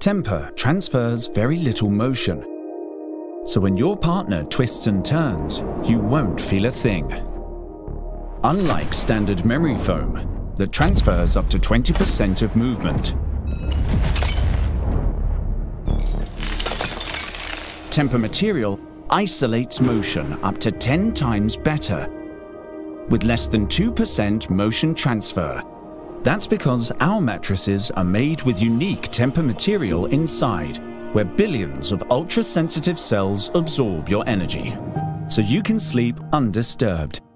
Tempur transfers very little motion. So when your partner twists and turns, you won't feel a thing. Unlike standard memory foam, that transfers up to 20% of movement. Tempur material isolates motion up to 10 times better, with less than 2% motion transfer. That's because our mattresses are made with unique Tempur material inside, where billions of ultra-sensitive cells absorb your energy, so you can sleep undisturbed.